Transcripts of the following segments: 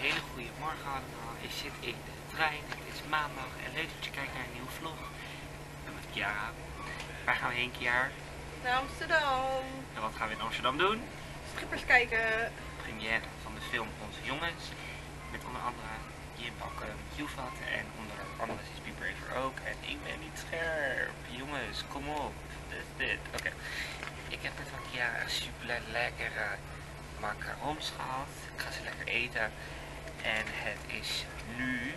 hele goede morgen allemaal. Ik zit in de trein, het is maandag en leuk dat je kijkt naar een nieuwe vlog. Ik ben met Chiara. Waar gaan we heen, Chiara? Naar Amsterdam. En wat gaan we in Amsterdam doen? Schippers kijken. Première van de film Onze Jongens. Met onder andere Jim Bakken, Joevat en onder andere is Be Braver ook. En ik ben niet scherp. Jongens, kom op. Dit is dit. Oké. Ik heb net van Chiara een super lekkere macarons gehad. Ik ga ze lekker eten. En het is nu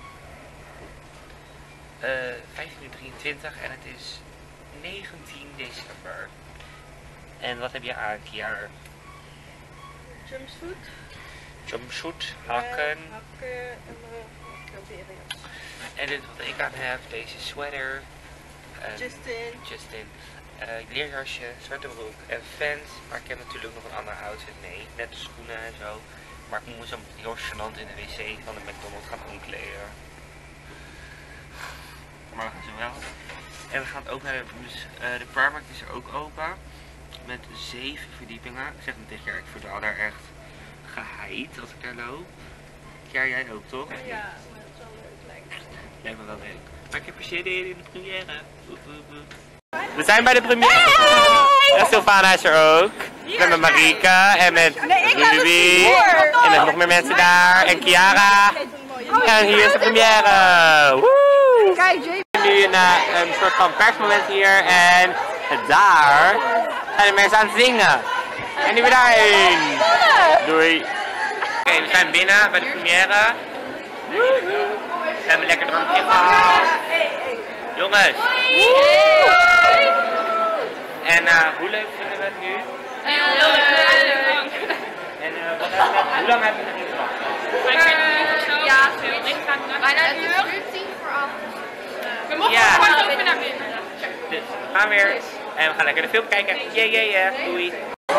15:23 en het is 19 december. En wat heb je aan, Chiara? Jumpsuit. Jumpsuit, hakken. Hakken en proberen. En dit wat ik aan heb, deze sweater. Justin. Leerjasje, zwarte broek en fans. Maar ik heb natuurlijk nog een andere outfit mee. Net de schoenen en zo. Maar ik moet zo heel gênant in de wc van de McDonald's gaan omkleden. Maar we gaan zo wel. En we gaan ook naar de Primark is er ook open. Met 7 verdiepingen. Ik zeg het tegen jou, ik verdwaal daar echt geheid als ik daar loop. Ja, jij ook toch? Ja, dat is wel leuk. Lijkt me wel leuk. Maar ik heb er zin in de première. We zijn bij de première. Hey! En Sylvana is er ook. Ik ben met Marieke en met Ruby. En met nog meer mensen daar. En Chiara. En hier is de première. Woe! Kijk, Jay. Nu een soort van persmoment hier. En daar zijn de mensen aan het zingen. En nu weer daarheen. Doei. Oké, we zijn binnen bij de première. We hebben lekker drankje gehad. Jongens. En hoe leuk vinden we het nu? Heel leuk. En hoe lang hebben we nog niet gewacht? Ja, veel. Ik ga bijna een uur. 10:08. We mogen gewoon ook weer naar binnen. Dus we gaan weer. En we gaan lekker de film kijken. Yeah. Doei.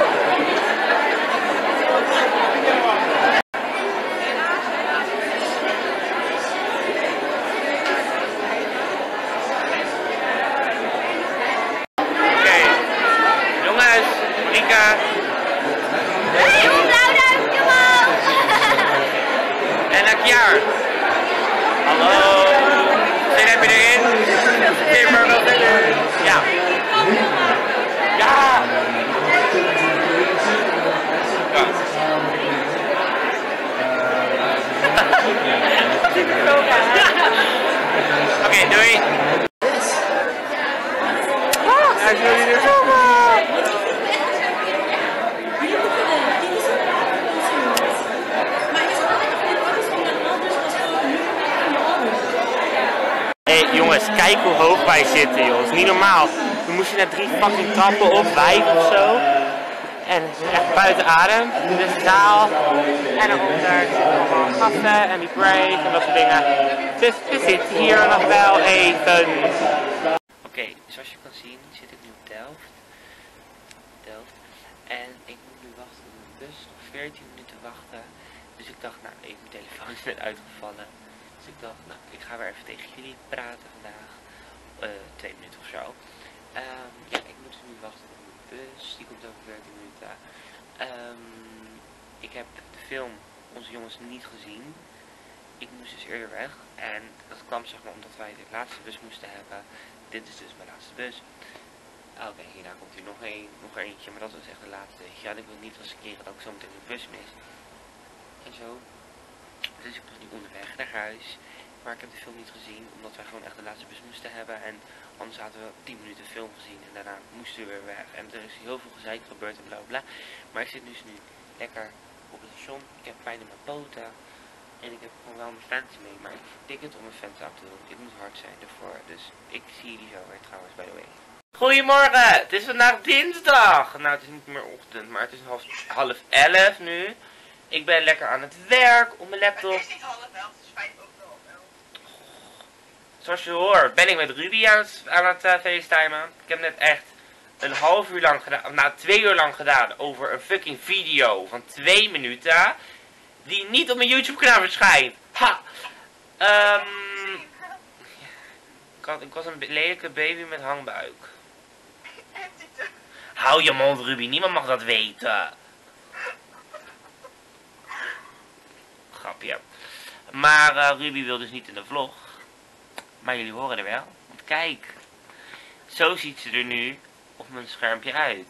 En Chiara. Hallo. Zin heb je erin? Geef maar wel zin in. Ja. Ja. Oké, doei. Hij is jullie er zo. Jongens, kijk hoe hoog wij zitten, joh. Het is niet normaal. We moesten naar 3 fucking trappen op, 5 of zo. En het is echt buiten adem. Dit is de zaal. En daaronder zitten allemaal gasten en die brave en dat soort dingen. Dus we zitten hier nog wel even. Oké, zoals je kan zien zit ik nu op Delft. En ik moet nu wachten op de bus. Nog 14 minuten wachten. Dus ik dacht, nou, even mijn telefoon is net uitgevallen. Dus ik dacht, nou, ik ga weer even tegen jullie praten vandaag. 2 minuten of zo. Ja, ik moet nu wachten op de bus. Die komt over 14 minuten. Ik heb de film Onze Jongens niet gezien. Ik moest dus eerder weg. En dat kwam zeg maar omdat wij de laatste bus moesten hebben. Dit is dus mijn laatste bus. Oké, hierna komt hier nog eentje. Maar dat is echt de laatste. Ja, ik wil niet riskeren dat ik zo meteen de bus mis. En zo. Dus ik ben nu onderweg naar huis. Maar ik heb de film niet gezien, omdat wij gewoon echt de laatste bus moesten hebben. En anders hadden we 10 minuten film gezien en daarna moesten we weer weg. En er is heel veel gezeik gebeurd en bla bla. Maar ik zit dus nu lekker op het station. Ik heb pijn in mijn poten. En ik heb gewoon wel mijn fans mee. Maar ik vertik het om mijn fans aan te doen. Ik moet hard zijn ervoor. Dus ik zie jullie zo weer trouwens, by the way. Goedemorgen, het is vandaag dinsdag. Nou, het is niet meer ochtend, maar het is 10:30 nu. Ik ben lekker aan het werk op mijn laptop. Het is niet 10:30, het is 11:05. Zoals je hoort ben ik met Ruby aan het facetimen. Ik heb net echt een half uur lang gedaan, nou 2 uur lang gedaan over een fucking video van 2 minuten. Die niet op mijn YouTube kanaal verschijnt. Ha! Ik was een lelijke baby met hangbuik. Hou je mond, Ruby, niemand mag dat weten. grapje. Maar Ruby wil dus niet in de vlog. Maar jullie horen er wel. Want kijk. Zo ziet ze er nu op mijn schermpje uit.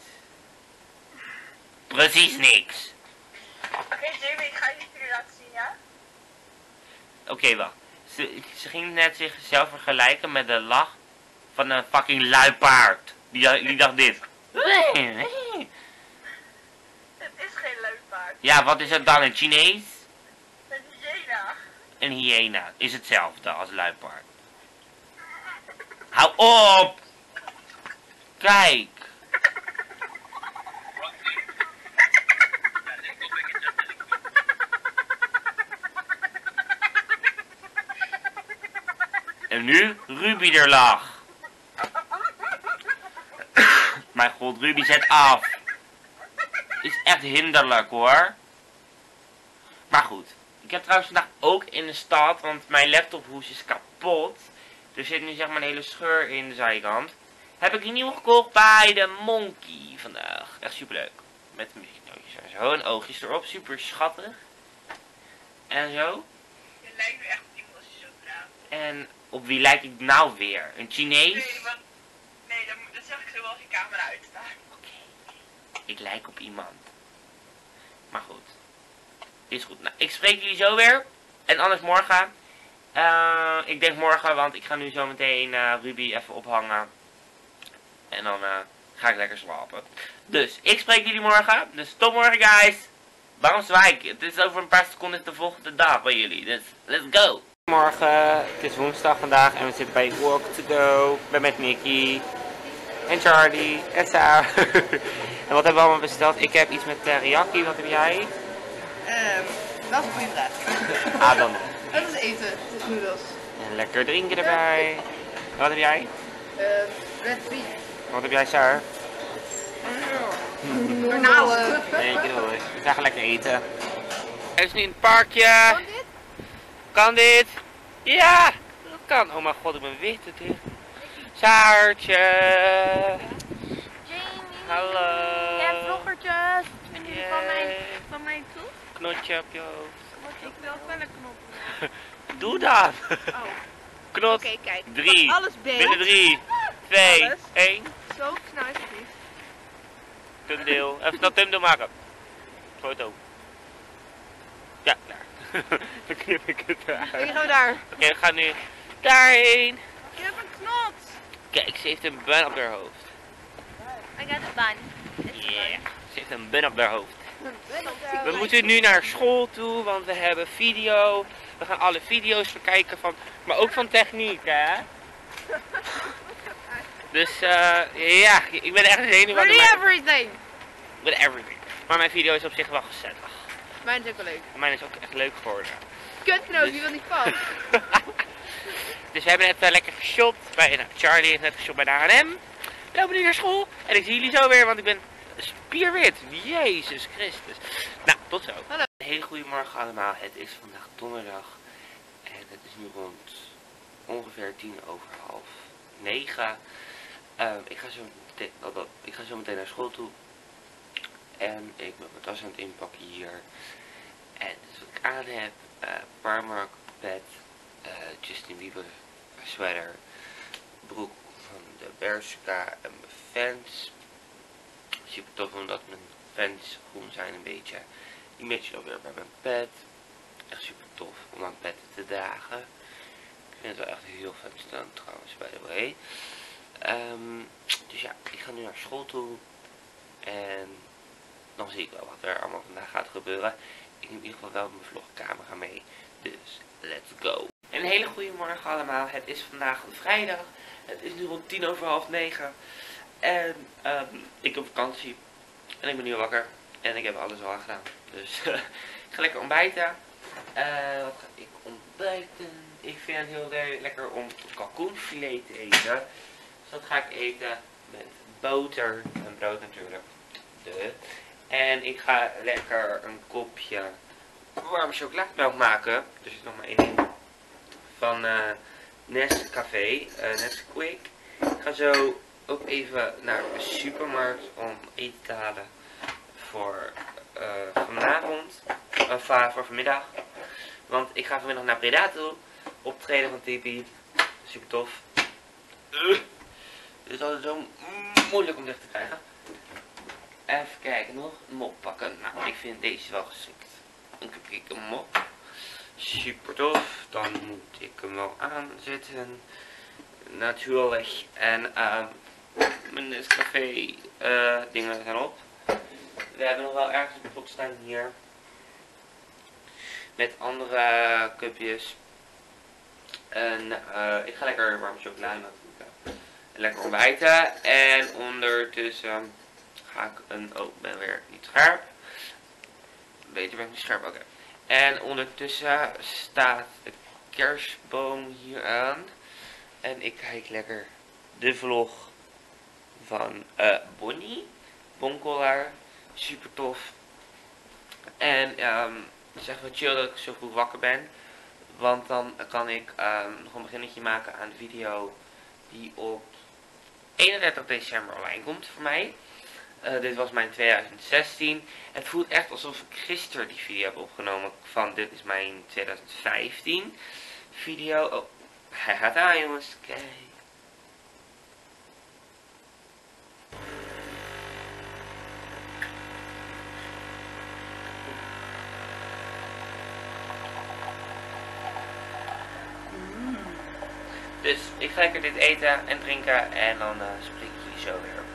Precies niks. Oké, Jamie, ik ga je jullie laten zien, ja? Oké, wacht. Ze ging net zichzelf vergelijken met de lach van een fucking luipaard. Die dacht dit. Het is geen luipaard. Ja, wat is het dan? Een Chinees? Een hyena. Een hyena. Is hetzelfde als luipaard. Hou op! Kijk. En nu Ruby er lag. Mijn god, Ruby zet af. Is echt hinderlijk hoor. Maar goed. Ik heb trouwens vandaag ook in de stad, want mijn laptophoes is kapot. Er zit nu zeg maar een hele scheur in de zijkant. Heb ik een nieuw gekocht bij de Monkey vandaag. Echt super leuk. Met muzieknootjes en zo. En oogjes erop. Super schattig. En zo. Je lijkt nu echt op iemand als je zo praat. En op wie lijk ik nou weer? Een Chinees? Nee, dat zeg ik zo wel als je camera uitstaat. Oké. Ik lijk op iemand. Maar goed. Is goed. Nou, ik spreek jullie zo weer. En anders morgen. Ik denk morgen, want ik ga nu zo meteen Ruby even ophangen. En dan ga ik lekker slapen. Dus, ik spreek jullie morgen. Dus tot morgen, guys. Waarom zwaai ik? Het is over een paar seconden de volgende dag bij jullie. Dus, let's go. Goedemorgen. Het is woensdag vandaag en we zitten bij Walk to Go. Ik ben met Nicky. En Charlie. En Sarah. En wat hebben we allemaal besteld? Ik heb iets met teriyaki. Wat heb jij? Dat is een goede vraag. Ah, dan. Het is eten, het is noedels. En lekker drinken erbij. Wat heb jij? Red beef. Wat heb jij, Sarah? Garnalen. Nee, ik bedoel, we gaan lekker eten. Er is nu een parkje. Kan dit? Kan dit? Ja, dat kan. Oh mijn god, ik ben wit. Saartje. Jamie. Hallo. Jij hebt vloggertjes. Vinden jullie van mijn toe? Knotje op je hoofd. Ik wil wel een knop. Doe dat. Oh. Knot. Oké, kijk. 3. Alles beeld. Binnen 3, 2, Alles. 1. Zo snel alsjeblieft. Thumbnail. Even snel thumbnail maken. Foto. Ja, daar. Dan knip ik het eruit. Hier gaan we daar. Oké, we gaan nu daarheen. Je hebt een knot. Kijk, ze heeft een bun op haar hoofd. I got a bun. Yeah, ze heeft een bun op haar hoofd. We moeten nu naar school toe, want we hebben video. We gaan alle video's bekijken van, maar ook van techniek, hè? Dus ja, ik ben echt zenuwachtig. Ready everything. With everything. Maar mijn video is op zich wel gezellig. Mijn is ook wel leuk. Mijn is ook echt leuk geworden. Kutknoop, die wil niet vast. Dus we hebben net lekker geshopt. Charlie heeft net geshopt bij de H&M. We lopen nu naar school. En ik zie jullie zo weer, want ik ben spierwit. Jezus Christus. Nou, tot zo. Hallo. Een hele goede morgen allemaal. Het is vandaag donderdag. En het is nu rond ongeveer 9:10. Ik ga zo meteen naar school toe. En ik ben mijn tas aan het inpakken hier. En dus wat ik aan heb. Primark pet. Justin Bieber sweater. Broek van de Bershka. En mijn Vans. Super tof omdat mijn Vans groen zijn een beetje. Die matchen alweer bij mijn pet. Echt super tof om aan pet te dragen. Ik vind het wel echt heel vet staan trouwens, by the way. Dus ja, ik ga nu naar school toe. En dan zie ik wel wat er allemaal vandaag gaat gebeuren. Ik neem in ieder geval wel mijn vlogcamera mee. Dus, let's go. Een hele goede morgen allemaal. Het is vandaag vrijdag. Het is nu rond 9:10. En ik heb vakantie. En ik ben nu wakker. En ik heb alles al gedaan. Dus ik ga lekker ontbijten. Wat ga ik ontbijten? Ik vind het heel lekker om kalkoenfilet te eten. Dus dat ga ik eten met boter en brood natuurlijk. En ik ga lekker een kopje warme chocolademelk maken. Er zit nog maar één van Nescafé, Nesquik. Ik ga zo ook even naar de supermarkt om eten te halen voor vanavond, voor vanmiddag. Want ik ga vanmiddag naar Breda toe. Optreden van Tipi. Super tof. Het is altijd zo moeilijk om dicht te krijgen. Even kijken nog. Een mop pakken. Nou, ik vind deze wel geschikt. Een cupcake mop. Super tof. Dan moet ik hem wel aanzetten. Natuurlijk. En mijn Nescafé dingen zijn op. We hebben nog wel ergens een pot staan hier. Met andere cupjes. En ik ga lekker warme chocolade maken. Lekker ontbijten. En ondertussen ga ik oh, ik ben weer niet scherp. Beter ben ik niet scherp, oké. En ondertussen staat de kerstboom hier aan. En ik kijk lekker de vlog van Bonnie. Bonkelaar. Super tof. En het is echt wel chill dat ik zo vroeg wakker ben. Want dan kan ik nog een beginnetje maken aan de video die op 31 december online komt voor mij. Dit was mijn 2016. Het voelt echt alsof ik gisteren die video heb opgenomen van dit is mijn 2015 video. Oh, hij gaat aan jongens, kijk. Dus ik ga lekker dit eten en drinken en dan spreek ik jullie zo weer.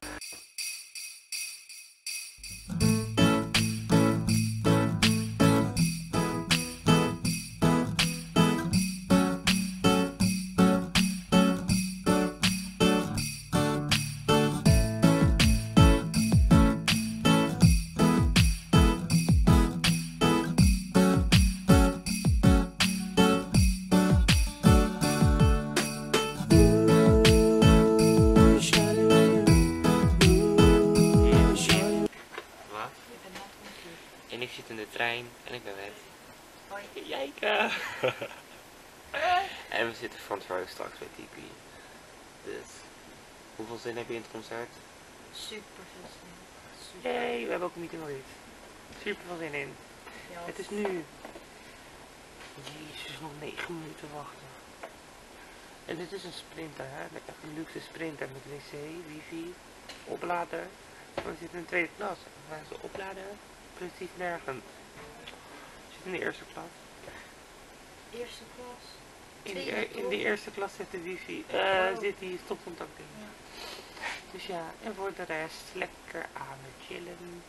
En ik zit in de trein en ik ben met Jijka. En we zitten van het straks bij Tipi. Dus, hoeveel zin heb je in het concert? Super veel zin. Yay, we hebben ook een meeting alweer. Super veel zin in. Ja. Het is nu. Jezus, nog 9 minuten wachten. En dit is een sprinter, hè? Echt een luxe sprinter met wc, wifi, oplader. We zitten in de tweede klas. We gaan ze opladen. Precies nergens. We zitten in de eerste klas. Eerste klas? In de eerste klas zit de wifi. Zit die stopcontact in. Ja. Dus ja, en voor de rest lekker aan het chillen.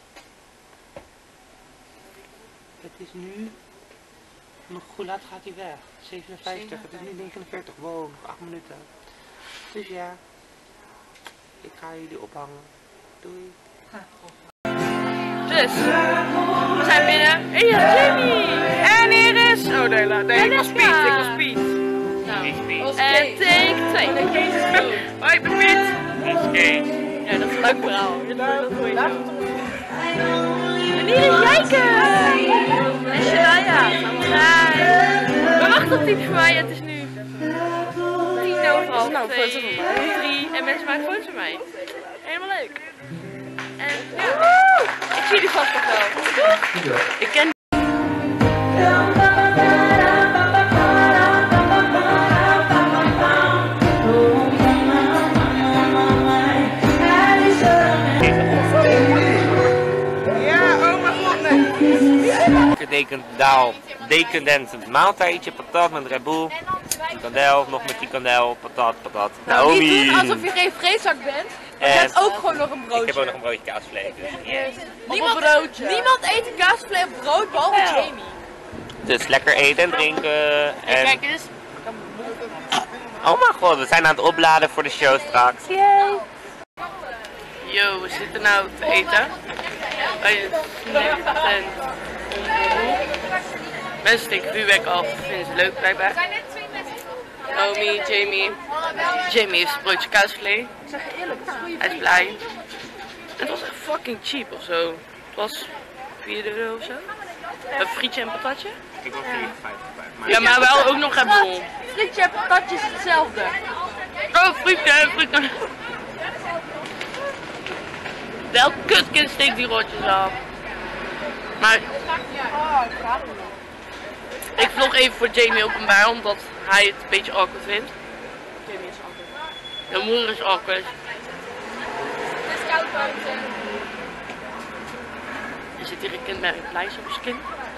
Het is nu. Nog hoe laat gaat hij weg? 57. Het is nu 49. Wow, nog 8 minuten. Dus ja. Ik ga jullie ophangen. Doei. Dus, we zijn binnen. En hier is Jamie. En hier is... Oh nee, ik was Piet. Nou, en take 2. Hoi, ik ben Piet. Dat is Kees. Ja, dat is een leuk verhaal. Dat hoor je zo. En hier is Jijke. En Shania. We wachten op Tipi voor mij. Het is nu 2:30. En mensen maken foto's van mij. Helemaal leuk. En ja, ik zie jullie vast nog wel. Ik ken decadent maaltijdje, patat met Red Bull, frikandel, nog met frikandel, patat. Nou, niet doen alsof je geen vreedzak bent. Je hebt ook gewoon nog een broodje. Ik heb ook nog een broodje kaasvlees. Dus. Yes. Niemand eet een kaasvlees op brood, behalve Jamie. Dus lekker eten en drinken. En... Kijk eens. Oh mijn god, we zijn aan het opladen voor de show straks. Yay! Yo, we zitten nou te eten. Bij een snacktent. Mensen steken vuurwerk af, vinden ze leuk blijkbaar. Naomi, Jamie. Jamie heeft een broodje kaasvlees. Hij is blij. Het was echt fucking cheap of zo. Het was 4 euro of zo. Een frietje en patatje. Ik wil 4,50 bij. Ja, maar wel ook nog Red Bull. Frietje en patatje is hetzelfde. Oh, frietje. Welk kutkind steekt die rotjes af? Maar... Ik vlog even voor Jamie openbaar, omdat hij het een beetje awkward vindt. Jamie is awkward. Mijn moeder is awkward. Het is koud buiten. Er zit hier een kind met een lijst op zijn kin.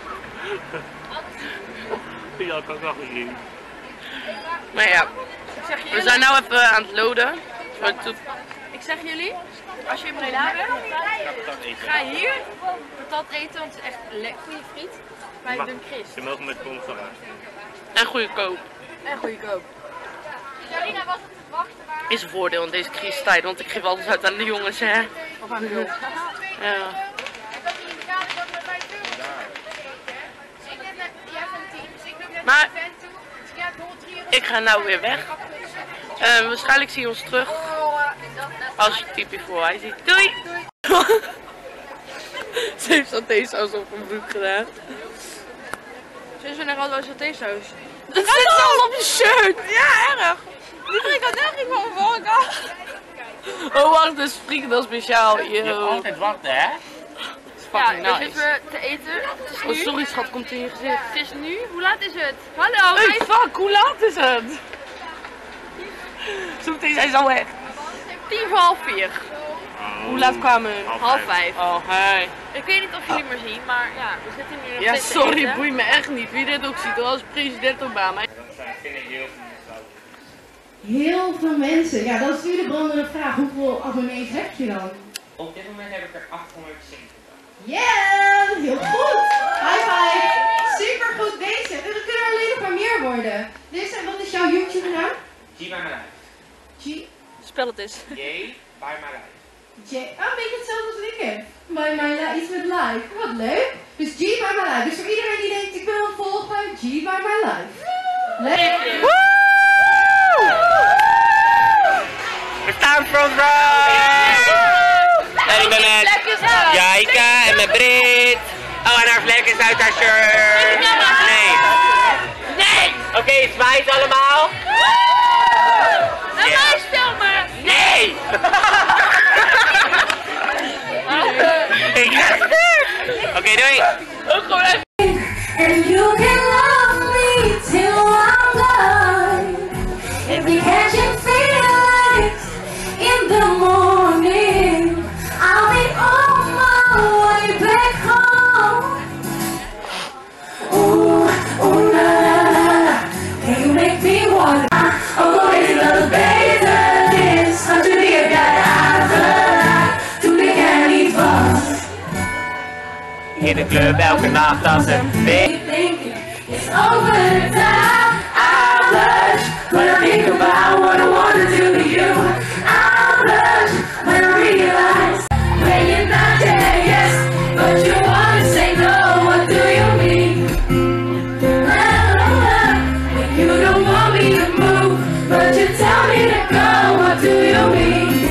Ja, ik kan wel gezien. Maar ja, Ik zeg we jullie, zijn nou even aan het loaden. ik zeg jullie, als je in Breda bent, ga hier patat eten, want het is echt lekker goede friet. Bij Dun Chris. Je mag met komst En goedkoop. En goedkoop. Jarina, was het te wachten waar? Is een voordeel in deze crisistijd, want ik geef alles uit aan de jongens, hè. Of aan de Ja. Maar ik ga nou weer weg. Waarschijnlijk zien we ons terug als je typje voorbij ziet. Doei! Ze heeft satésaus op mijn broek gedaan. Ze zijn er al wel satésaus. Dat zit al op je shirt! Ja, erg. Die frikandel ging van mijn voorkant. Oh wacht, dus frikandel speciaal. Je hebt Yo. altijd wachten, hè? Ja, Fucking we nice. zitten te eten. Het is Oh nu. sorry schat, komt in je gezicht. Het is nu. Hoe laat is het? Hallo. Hey fuck, hoe laat is het? Zometeen zijn ze al weg. 4:45. Hoe laat kwamen we? 4:30. Oh, hey. Ik weet niet of jullie me zien, maar ja, we zitten nu nog Ja, steeds te sorry, eten. boeit me echt niet. Wie dit ook ziet, als president Obama. Heel veel mensen. Ja, dat is nu de brandende vraag. Hoeveel abonnees heb je dan? Op dit moment heb ik er 870. Yeah, heel goed. High five. Super goed bezig. En er kunnen alleen nog maar meer worden. Dus wat is jouw YouTube naam? G by my life. G. Spel het eens. J by my life. J. Oh, een beetje hetzelfde als ik heb. By my life, iets met life. Wat leuk. Dus G by my life. Dus voor iedereen die denkt, ik wil hem volgen, G by my life. Leuk. We staan front row! En ik ben met Jaika en met Brit. Oh, en haar vlek is uit haar shirt. Nee. Nee! Oké, zwaait allemaal. En mij filmen! Nee! Oké, doei! Ook gewoon echt. And you can love me till I'm gone. If we catching feelings in the morning, I'll be on my way back home. Ooh, ooh, la la la, can you make me wanna? Oh, it's the business. How to get that to the candy bus. In de club elke nacht als een bitch. Thinking it's over time. I blush when I think about what I wanna do to you. I blush when I realize when you're not there, yes, but you wanna say no. What do you mean? When you don't want me to move, but you tell me to go. What do you mean?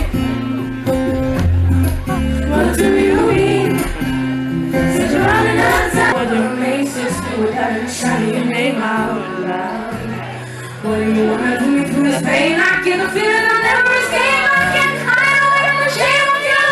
What do you mean? Since you're running out of time, what do you make sense to without a shot of your name out loud? What do you wanna do me through this pain? I get the feeling I'll never escape. I can't hide away from the shame of you.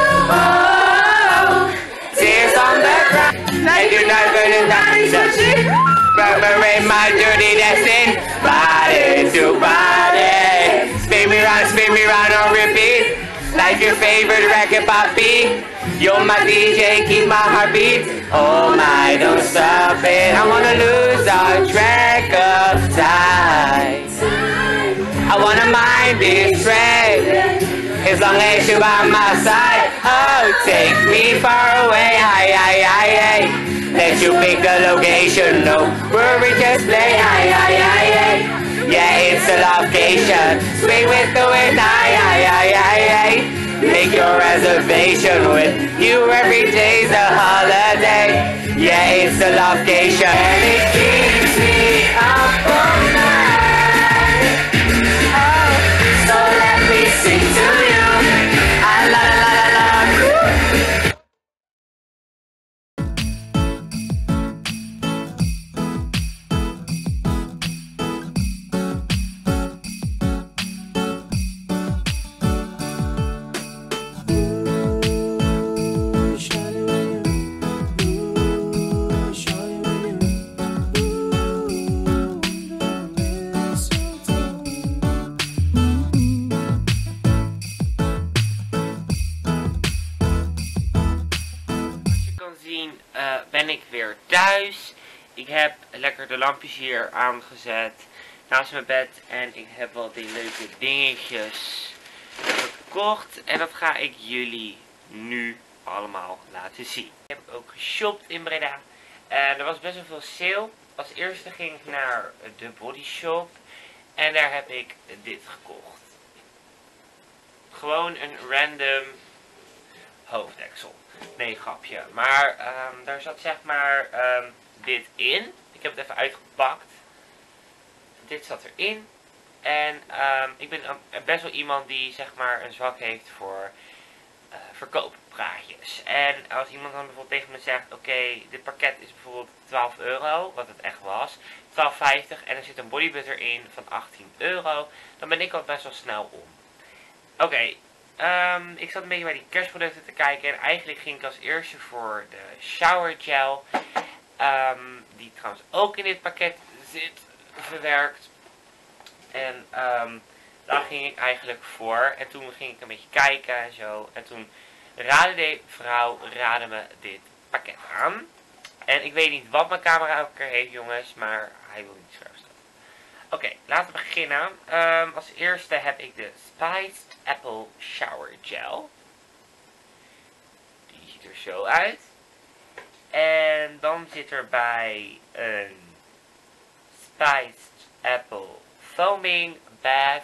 Oh, Tears on the ground. And you're not gonna die. Murmuring my dirty destin. Body to body. Spin me round on repeat. Like your favorite record poppy. You're my DJ, keep my heart beat. Oh my, don't stop it. I wanna lose our track of time. I wanna mind this track. As long as you're by my side. Oh, take me far away. Aye. Let you pick the location. No worry, just play. Aye. Yeah, it's a location. Swing with the wind. Aye. Make your reservation with you every day's a holiday. Yeah, it's a location. And it keeps me up all night. Oh, so let me sing to you. Ah, la la la la la. kan zien ben ik weer thuis. Ik heb lekker de lampjes hier aangezet naast mijn bed. En ik heb wel die leuke dingetjes gekocht. En dat ga ik jullie nu allemaal laten zien. Ik heb ook geshopt in Breda. En er was best wel veel sale. Als eerste ging ik naar de Body Shop. En daar heb ik dit gekocht. Gewoon een random hoofddeksel. Nee, grapje. Maar daar zat zeg maar dit in. Ik heb het even uitgepakt. Dit zat erin. En ik ben best wel iemand die zeg maar een zwak heeft voor verkooppraatjes. En als iemand dan bijvoorbeeld tegen me zegt, oké, dit pakket is bijvoorbeeld 12 euro, wat het echt was, 12,50 en er zit een bodybutter in van 18 euro, dan ben ik al best wel snel om. Oké, ik zat een beetje bij die kerstproducten te kijken en eigenlijk ging ik als eerste voor de shower gel, die trouwens ook in dit pakket zit verwerkt. En daar ging ik eigenlijk voor. En toen ging ik een beetje kijken en zo. En toen raadde de vrouw me dit pakket aan. En ik weet niet wat mijn camera elke keer heeft, jongens. Maar hij wil niet scherp staan. Oké, laten we beginnen. Als eerste heb ik de Spiced Apple Shower Gel. Die ziet er zo uit. En dan zit erbij een Spiced Apple Foaming Bath.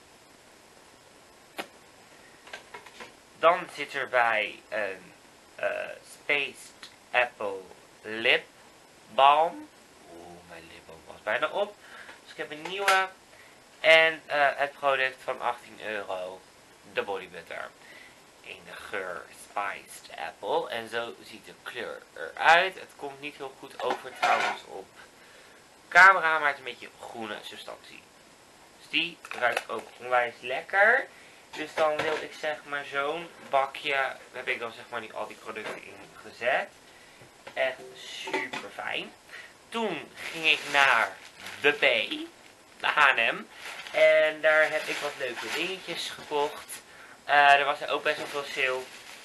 Dan zit erbij een Spiced Apple Lip Balm. Oeh, mijn lipbalm was bijna op. Dus ik heb een nieuwe. En het product van 18 euro. De Body Butter. In de geur Spiced Apple. En zo ziet de kleur eruit. Het komt niet heel goed over trouwens op camera, maar het is een beetje groene substantie. Dus die ruikt ook onwijs lekker. Dus dan wil ik zeg maar zo'n bakje, heb ik dan zeg maar al die producten in gezet. Echt super fijn. Toen ging ik naar de B, de H&M. En daar heb ik wat leuke dingetjes gekocht. Er was er ook best wel veel sale.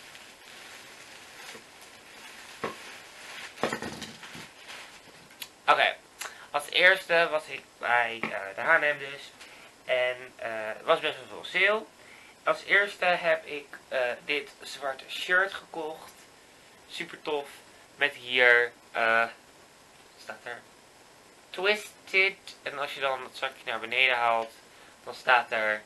Oké. Als eerste was ik bij de H&M dus. En er was best wel veel sale. Als eerste heb ik dit zwarte shirt gekocht. Super tof. Met hier, staat er Twisted. En als je dan het zakje naar beneden haalt, dan staat er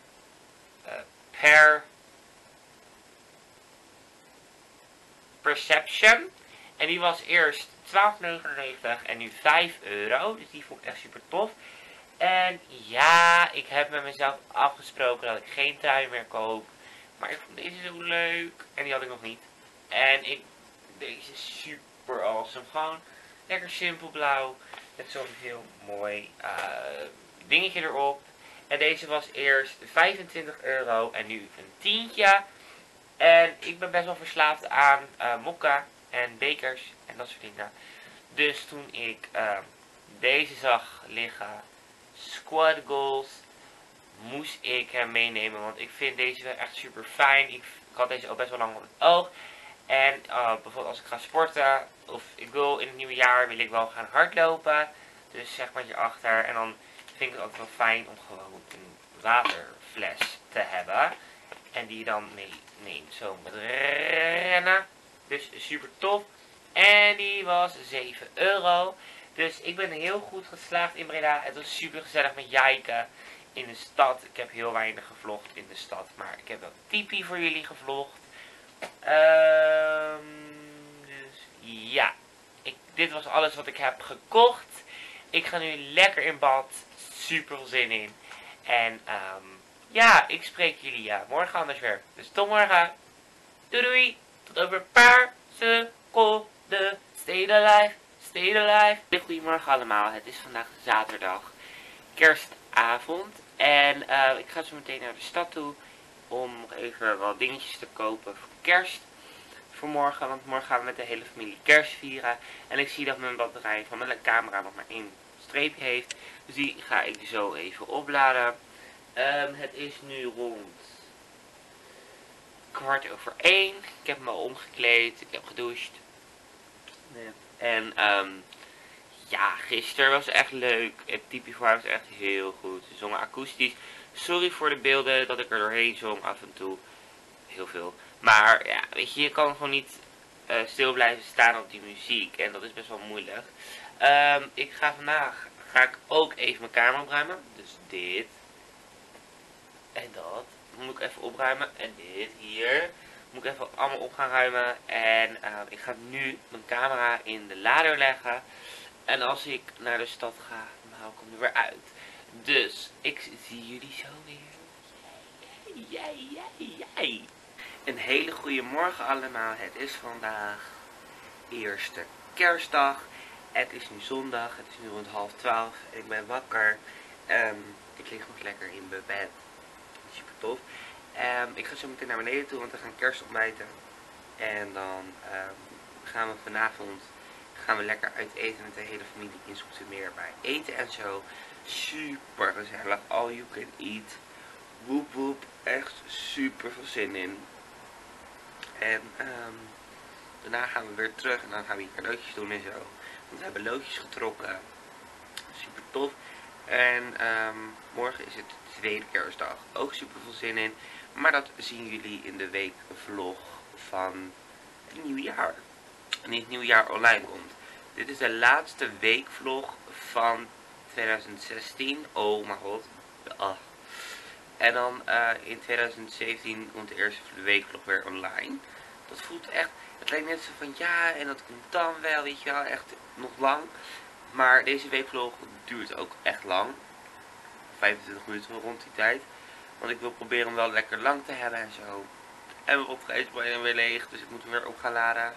Perception. En die was eerst 12,99 en nu 5 euro. Dus die vond ik echt super tof. En ja, ik heb met mezelf afgesproken dat ik geen trui meer koop. Maar ik vond deze zo leuk. En die had ik nog niet. En deze is super awesome. Gewoon lekker simpel blauw. Met zo'n heel mooi dingetje erop. En deze was eerst 25 euro en nu een tientje. En ik ben best wel verslaafd aan mokka en bekers en dat soort dingen. Dus toen ik deze zag liggen, Squad Goals, moest ik hem meenemen. Want ik vind deze wel echt super fijn. Ik had deze al best wel lang op het oog. En bijvoorbeeld als ik ga sporten, of ik wil in het nieuwe jaar, wil ik wel gaan hardlopen. Dus zeg maar hierachter. En dan vind ik het altijd wel fijn om gewoon een waterfles te hebben. En die je dan meeneemt. Zo met rennen. Dus super tof. En die was 7 euro. Dus ik ben heel goed geslaagd in Breda. Het was super gezellig met Jijken in de stad. Ik heb heel weinig gevlogd in de stad. Maar ik heb wel Tipi voor jullie gevlogd. Dus ja. Dit was alles wat ik heb gekocht. Ik ga nu lekker in bad. Super veel zin in. En ja, ik spreek jullie morgen anders weer. Dus tot morgen. Doei doei. Tot over een paar seconden. Stay alive. Stay alive. Goedemorgen allemaal. Het is vandaag zaterdag. Kerstavond. En ik ga zo meteen naar de stad toe. Om nog even wat dingetjes te kopen voor kerst. Voor morgen. Want morgen gaan we met de hele familie kerst vieren. En ik zie dat mijn batterij van mijn camera nog maar 1 streepje heeft. Dus die ga ik zo even opladen. Het is nu rond 1:15. Ik heb me omgekleed. Ik heb gedoucht. En ja, gisteren was echt leuk. Het typie voor haar was echt heel goed. Ze zongen akoestisch. Sorry voor de beelden dat ik er doorheen zong af en toe. Heel veel. Maar ja, weet je kan gewoon niet stil blijven staan op die muziek. En dat is best wel moeilijk. Ik ga vandaag ook even mijn kamer opruimen. Dus dit. En dat. Moet ik even opruimen. En dit hier. Moet ik even allemaal op gaan ruimen. En ik ga nu mijn camera in de lader leggen. En als ik naar de stad ga, dan haal ik hem er weer uit. Dus ik zie jullie zo weer. Jij. Een hele goede morgen allemaal. Het is vandaag eerste kerstdag. Het is nu zondag. Het is nu rond 11:30. Ik ben wakker. Ik lig nog lekker in mijn bed. Super tof. Ik ga zo meteen naar beneden toe, want we gaan kerst ontbijten. En dan gaan we vanavond lekker uit eten met de hele familie in Zoetermeer bij eten en zo. Super gezellig. All you can eat. Woep woep. Echt super veel zin in. En daarna gaan we weer terug en dan gaan we hier cadeautjes doen en zo. Want we hebben loodjes getrokken. Super tof. En morgen is het de tweede kerstdag. Ook super veel zin in. Maar dat zien jullie in de weekvlog van het nieuwjaar. Wanneer het nieuwjaar online komt. Dit is de laatste weekvlog van 2016. Oh mijn god. En dan in 2017 komt de eerste weekvlog weer online. Dat voelt echt, het lijkt net zo van ja en dat komt dan wel, weet je wel, echt nog lang. Maar deze weekvlog duurt ook echt lang. 25 minuten rond die tijd. Want ik wil proberen hem wel lekker lang te hebben en zo. En mijn opgeven is weer leeg, dus ik moet hem weer op gaan laden.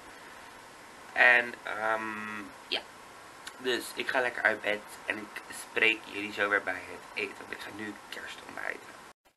En ja. Dus ik ga lekker uit bed en ik spreek jullie zo weer bij het eten. Want ik ga nu kerst ontbijten.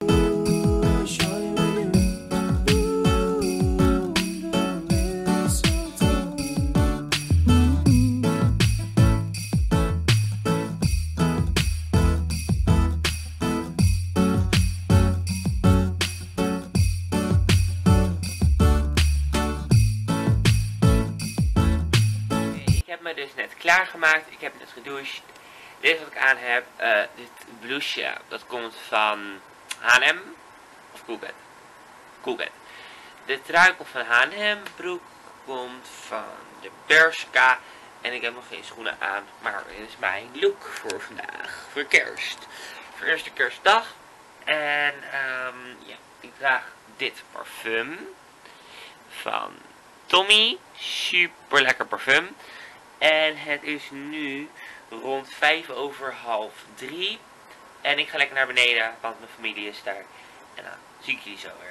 Dus net klaargemaakt. Ik heb net gedoucht. Dit is wat ik aan heb. Dit blouseje. Dat komt van H&M. Of Coolcat. De trui komt van H&M. Broek komt van de Bershka. En ik heb nog geen schoenen aan. Maar dit is mijn look voor vandaag. Voor kerst. Voor eerste kerstdag. En ja. Ik draag dit parfum. Van Tommy. Super lekker parfum. En het is nu rond 2:55. En ik ga lekker naar beneden, want mijn familie is daar. En dan zie ik jullie zo weer.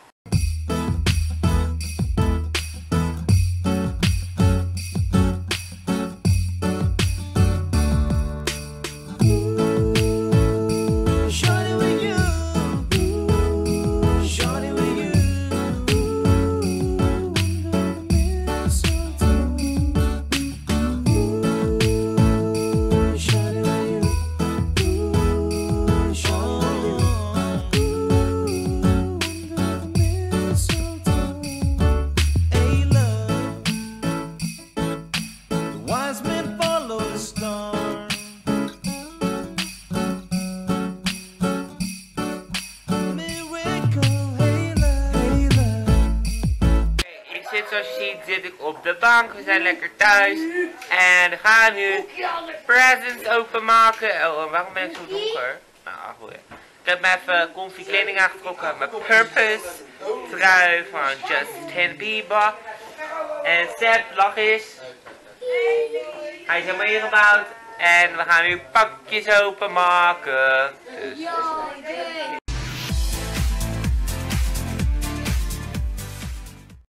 Zoals je ziet zit ik op de bank, we zijn lekker thuis en we gaan nu presents openmaken. Oh, waarom ben ik zo donker? Nou, goed. Ik heb me even comfy kleding aangetrokken, mijn Purpose trui van Justin Bieber. En Seb, lach eens. Hij is helemaal ingebouwd en we gaan nu pakjes openmaken. Dus.